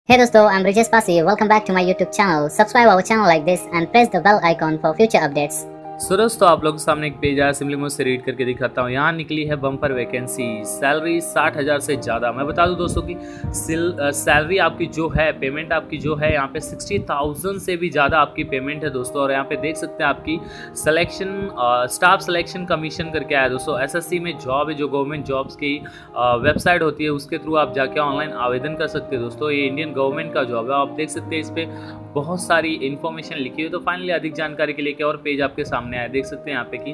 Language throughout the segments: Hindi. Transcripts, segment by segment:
Hey dosto, I'm Brijesh Pasi. Welcome back to my YouTube channel. Subscribe our channel like this and press the bell icon for future updates. सो दोस्तों आप लोगों के सामने एक पेज आया, सिंपली मुझसे रीड करके दिखाता हूँ। यहाँ निकली है बम्पर वैकेंसी, सैलरी 60,000 से ज़्यादा। मैं बता दूँ दोस्तों कि सैलरी आपकी जो है, पेमेंट आपकी जो है यहाँ पे 60,000 से भी ज़्यादा आपकी पेमेंट है दोस्तों। और यहाँ पे देख सकते हैं आपकी सिलेक्शन स्टाफ सिलेक्शन कमीशन करके आया दोस्तों। एसएससी में जॉब है, जो गवर्नमेंट जॉब्स की वेबसाइट होती है, उसके थ्रू आप जाके ऑनलाइन आवेदन कर सकते हैं दोस्तों। ये इंडियन गवर्नमेंट का जॉब है, आप देख सकते हैं इस पर बहुत सारी इन्फॉर्मेशन लिखी हुई। तो फाइनली अधिक जानकारी के लिए क्या और पेज आपके सामने आया, देख सकते हैं यहाँ पे कि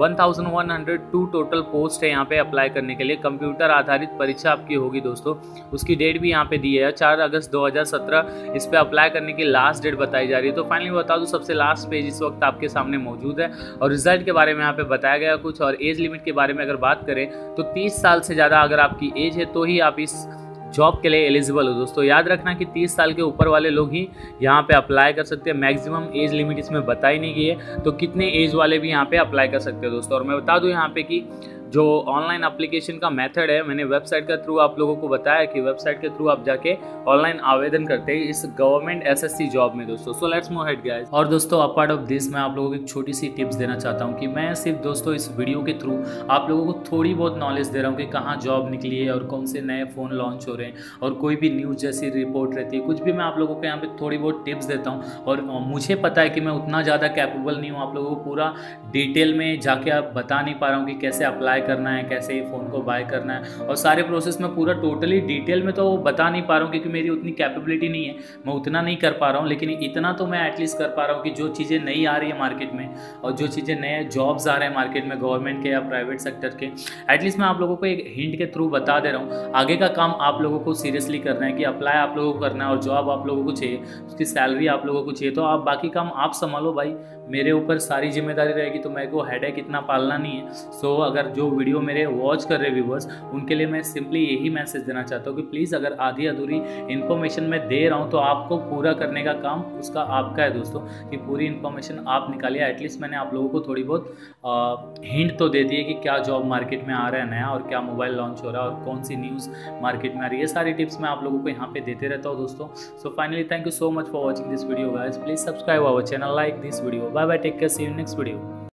1102 टोटल पोस्ट है यहाँ पे अप्लाई करने के लिए। कंप्यूटर आधारित परीक्षा आपकी होगी दोस्तों, उसकी डेट भी यहाँ पे दी है 4 अगस्त 2017। इस पे अप्लाई करने की लास्ट डेट बताई जा रही है। तो फाइनली बता दूँ, सबसे लास्ट पेज इस वक्त आपके सामने मौजूद है और रिजल्ट के बारे में यहाँ पे बताया गया कुछ। और एज लिमिट के बारे में अगर बात करें तो 30 साल से ज़्यादा अगर आपकी एज है तो ही आप इस जॉब के लिए एलिजिबल हो दोस्तों। याद रखना कि 30 साल के ऊपर वाले लोग ही यहाँ पे अप्लाई कर सकते हैं। मैक्सिमम एज लिमिट इसमें बताई नहीं गई है, तो कितने एज वाले भी यहाँ पे अप्लाई कर सकते हैं दोस्तों। और मैं बता दूँ यहाँ पे कि जो ऑनलाइन एप्लीकेशन का मेथड है, मैंने वेबसाइट के थ्रू आप लोगों को बताया कि वेबसाइट के थ्रू आप जाके ऑनलाइन आवेदन करते हैं इस गवर्नमेंट एसएससी जॉब में दोस्तों। So let's move ahead guys. और दोस्तों अपार्ट ऑफ दिस मैं आप लोगों को एक छोटी सी टिप्स देना चाहता हूँ कि मैं सिर्फ दोस्तों इस वीडियो के थ्रू आप लोगों को थोड़ी बहुत नॉलेज दे रहा हूँ कि कहाँ जॉब निकली है और कौन से नए फ़ोन लॉन्च हो रहे हैं और कोई भी न्यूज़ जैसी रिपोर्ट रहती है, कुछ भी मैं आप लोगों को यहाँ पे थोड़ी बहुत टिप्स देता हूँ। और मुझे पता है कि मैं उतना ज़्यादा कैपेबल नहीं हूँ आप लोगों को पूरा डिटेल में जाके आप बता नहीं पा रहा हूँ कि कैसे अप्लाई करना है, कैसे फ़ोन को बाय करना है और सारे प्रोसेस में पूरा टोटली डिटेल में तो बता नहीं पा रहा हूँ क्योंकि मेरी उतनी कैपेबिलिटी नहीं है, मैं उतना नहीं कर पा रहा हूँ। लेकिन इतना तो मैं एटलीस्ट कर पा रहा हूँ कि जो चीज़ें नई आ रही है मार्केट में और जो चीज़ें नए जॉब्स आ रहे हैं मार्केट में गवर्नमेंट के या प्राइवेट सेक्टर के, एटलीस्ट मैं आप लोगों को एक हिंट के थ्रू बता दे रहा हूँ। आगे का काम आप लोगों को सीरियसली करना है कि अप्लाई आप लोगों को करना है और जॉब आप लोगों को चाहिए, उसकी सैलरी आप लोगों को चाहिए। तो आप बाकी काम आप संभालो भाई, मेरे ऊपर सारी जिम्मेदारी रहेगी, तो मेरे को हेडेक इतना पालना नहीं है। सो अगर जो वीडियो मेरे वॉच कर रहे व्यूवर्स, उनके लिए मैं सिंपली यही मैसेज देना चाहता हूँ कि प्लीज़ अगर आधी अधूरी इन्फॉर्मेशन मैं दे रहा हूँ तो आपको पूरा करने का काम उसका आपका है दोस्तों, कि पूरी इन्फॉर्मेशन आप निकालिए। एटलीस्ट मैंने आप लोगों को थोड़ी बहुत हिंट तो दे दी है कि क्या जॉब मार्केट में आ रहा है नया और क्या मोबाइल लॉन्च हो रहा है और कौन सी न्यूज़ मार्केट में आ रही है। ये सारी टिप्स मैं आप लोगों को यहाँ पे देते रहता हूँ दोस्तों। So finally thank you so much for watching this video guys. Please subscribe our channel, like this video. Bye bye, take care, see you next video.